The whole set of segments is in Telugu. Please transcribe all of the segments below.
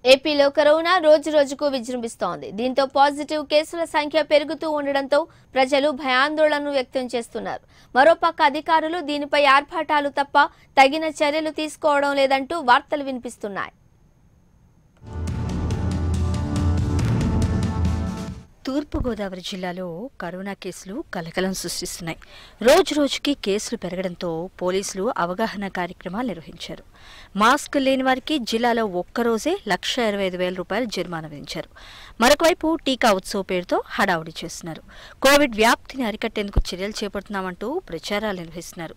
ఏపీలో కరోనా రోజురోజుకు విజృంభిస్తోంది. దీంతో పాజిటివ్ కేసుల సంఖ్య పెరుగుతూ ఉండడంతో ప్రజలు భయాందోళనను వ్యక్తం చేస్తున్నారు. మరోపక్క అధికారులు దీనిపై ఆర్భాటాలు తప్ప తగిన చర్యలు తీసుకోవడం లేదంటూ వార్తలు వినిపిస్తున్నాయి. తూర్పుగోదావరి జిల్లాలో కరోనా కేసులు కలకలం సృష్టిస్తున్నాయి. రోజురోజుకి కేసులు పెరగడంతో పోలీసులు అవగాహన కార్యక్రమాలు నిర్వహించారు. మాస్క్ లేని వారికి జిల్లాలో ఒక్కరోజే 1,25,000 రూపాయల జరిమానా విధించారు. మరొకవైపు టీకా ఉత్సవ్ పేరుతో హడావుడి చేస్తున్నారు. కోవిడ్ వ్యాప్తిని అరికట్టేందుకు చర్యలు చేపడుతున్నామంటూ ప్రచారాలు నిర్వహిస్తున్నారు.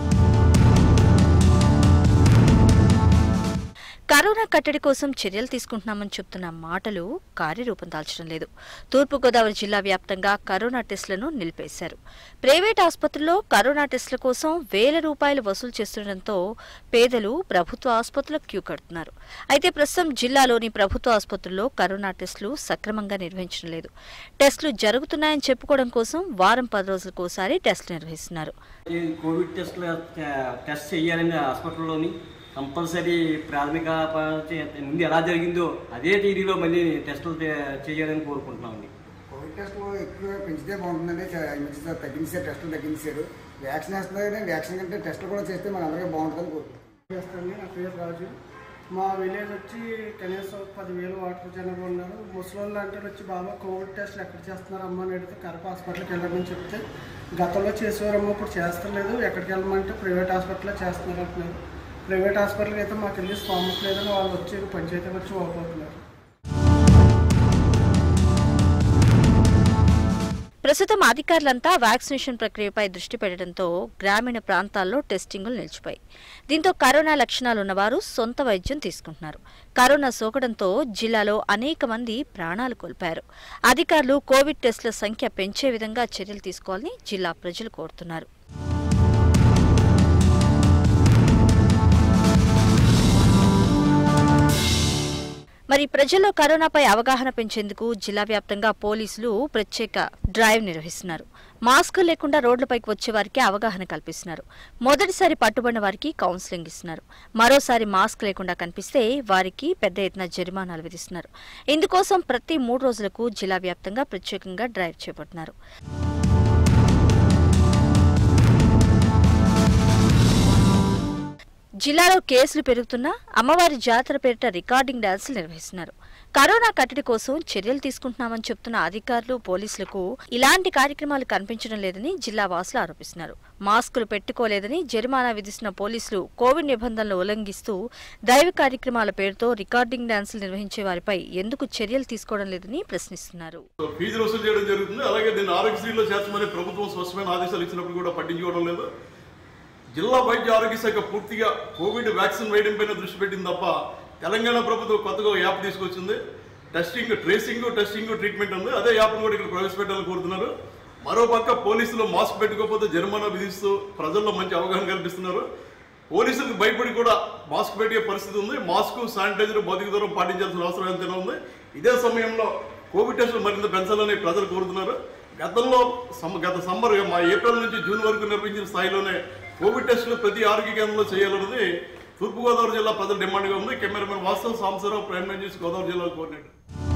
కరోనా కట్టడి కోసం చర్యలు తీసుకుంటున్నామని చెప్తున్న మాటలు కార్యరూపం దాల్చడం లేదు. తూర్పుగోదావరి జిల్లా వ్యాప్తంగా కరోనా టెస్టులను నిలిపేశారు. ప్రైవేట్ ఆసుపత్రుల్లో కరోనా టెస్టుల కోసం ₹1,000 వసూలు చేస్తుండటంతో పేదలు ప్రభుత్వ ఆసుపత్రులకు క్యూ కడుతున్నారు. అయితే ప్రస్తుతం జిల్లాలోని ప్రభుత్వ ఆసుపత్రుల్లో కరోనా టెస్టులు సక్రమంగా నిర్వహించడం లేదు. టెస్టులు జరుగుతున్నాయని చెప్పుకోవడం కోసం వారం 10 రోజులకోసారి టెస్టులు నిర్వహిస్తున్నారు. కంపల్సరీ ప్రాథమిక ముందు ఎలా జరిగిందో అదే తీరులో మళ్ళీ టెస్టులు చేయాలని కోరుకుంటున్నామండి. కోవిడ్ టెస్టులు ఎక్కువ పెంచితే బాగుంటుందండి. తగ్గించారు, టెస్టులు తగ్గించారు. వ్యాక్సిన్ వేస్తున్నారు కానీ వ్యాక్సిన్ కంటే టెస్టులు కూడా చేస్తే మన అందరికీ బాగుంటుందని కోరుకుంటున్నాం. నా పేరు రాజు. మా విలేజ్ వచ్చి కనీసం 10,000 వాటర్ జనాభా ఉన్నారు. ముసలోళ్ళు అంటే వచ్చి బాబా కోవిడ్ టెస్టులు ఎక్కడ చేస్తున్నారు అమ్మ అని అడిగితే కడప హాస్పిటల్కి వెళ్ళమని చెప్తే గతంలో చేసేవారమ్మా ఇప్పుడు చేస్తలేదు, ఎక్కడికి వెళ్ళమంటే ప్రైవేట్ హాస్పిటల్లో చేస్తున్నారు అంటున్నారు. ప్రైవేట్ హాస్పిటల్కి అయితే మాకు వెళ్ళి స్థోమత లేదని వాళ్ళు వచ్చి పంచాయతీ వచ్చి ఓడిపోతున్నారు. ప్రస్తుతం అధికారులంతా వ్యాక్సినేషన్ ప్రక్రియపై దృష్టి పెట్టడంతో గ్రామీణ ప్రాంతాల్లో టెస్టింగులు నిలిచిపోయాయి. దీంతో కరోనా లక్షణాలు ఉన్నవారు సొంత వైద్యం తీసుకుంటున్నారు. కరోనా సోకడంతో జిల్లాలో అనేక మంది ప్రాణాలు కోల్పోయారు. అధికారులు కోవిడ్ టెస్టుల సంఖ్య పెంచే విధంగా చర్యలు తీసుకోవాలని జిల్లా ప్రజలు కోరుతున్నారు. మరి ప్రజల్లో కరోనాపై అవగాహన పెంచేందుకు జిల్లా వ్యాప్తంగా పోలీసులు ప్రత్యేక డ్రైవ్ నిర్వహిస్తున్నారు. మాస్క్ లేకుండా రోడ్లపైకి వచ్చే వారికి అవగాహన కల్పిస్తున్నారు. మొదటిసారి పట్టుబడిన వారికి కౌన్సిలింగ్ ఇస్తున్నారు. మరోసారి మాస్క్ లేకుండా కనిపిస్తే వారికి పెద్ద ఎత్తున జరిమానాలు విధిస్తున్నారు. ఇందుకోసం ప్రతి 3 రోజులకు జిల్లా వ్యాప్తంగా ప్రత్యేకంగా డ్రైవ్ చేపడుతున్నారు. జిల్లాలో కేసులు పెరుగుతున్నా అమ్మవారి జాతర పేరిట రికార్డింగ్ డాన్సులు నిర్వహిస్తున్నారు. కరోనా కట్టడి కోసం చర్యలు తీసుకుంటున్నామని చెప్తున్న అధికారులు, పోలీసులకు ఇలాంటి కార్యక్రమాలు కనిపించడం లేదని జిల్లా వాసులు ఆరోపిస్తున్నారు. మాస్కులు పెట్టుకోలేదని జరిమానా విధిస్తున్న పోలీసులు కోవిడ్ నిబంధనలు ఉల్లంఘిస్తూ దైవ కార్యక్రమాల పేరుతో రికార్డింగ్ డాన్సులు నిర్వహించే వారిపై ఎందుకు చర్యలు తీసుకోవడం లేదని ప్రశ్నిస్తున్నారు. ఫీజు వసూలు చేయడం జరుగుతుంది. అలాగే దీన్ని ఆరోగ్యశ్రీలో చేర్చమని ప్రభుత్వం స్పష్టమైన ఆదేశాలు ఇచ్చినప్పుడు కూడా పట్టించుకోవడం లేదు. జిల్లా వైద్య ఆరోగ్య శాఖ పూర్తిగా కోవిడ్ వ్యాక్సిన్ వేయడం పైన దృష్టి పెట్టింది తప్ప తెలంగాణ ప్రభుత్వం కొత్తగా యాప్ తీసుకొచ్చింది. టెస్టింగ్ ట్రీట్మెంట్ ఉంది. అదే యాప్ను కూడా ఇక్కడ ప్రవేశపెట్టాలని కోరుతున్నారు. మరోపక్క పోలీసులు మాస్క్ పెట్టుకోకపోతే జరిమానా విధిస్తూ ప్రజల్లో మంచి అవగాహన కల్పిస్తున్నారు. పోలీసులకు భయపడి కూడా మాస్క్ పెట్టే పరిస్థితి ఉంది. మాస్క్, శానిటైజర్, భౌతిక దూరం పాటించాల్సిన అవసరం ఎంతైనా ఉంది. ఇదే సమయంలో కోవిడ్ టెస్టులు మరింత పెంచాలని ప్రజలు కోరుతున్నారు. గత సమ్మర్ ఏప్రిల్ నుంచి జూన్ వరకు నిర్వహించిన స్థాయిలోనే కోవిడ్ టెస్టులు ప్రతి ఆరోగ్య కేంద్రంలో చేయాలన్నది తూర్పుగోదావరి జిల్లా ప్రజల డిమాండ్గా ఉంది. Cameraman Vastav Sambasivarao, Prime News, Godavari జిల్లా కోఆర్డినేటర్.